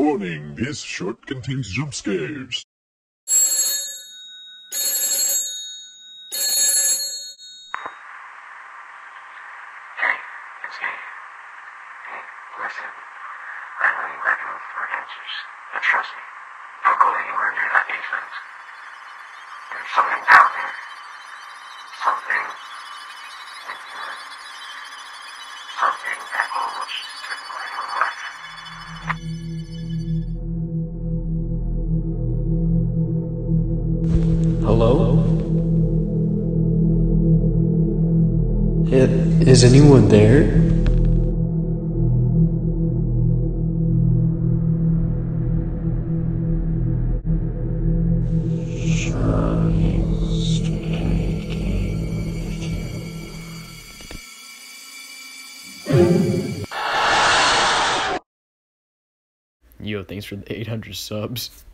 Warning, this short contains jump scares. Hey, it's me. Hey, listen. I know you're looking for answers, but trust me, don't go anywhere near that basement. There's something down there. Something in here. Something that almost took my own life. Hello? Is anyone there? Yo, thanks for the 800 subs.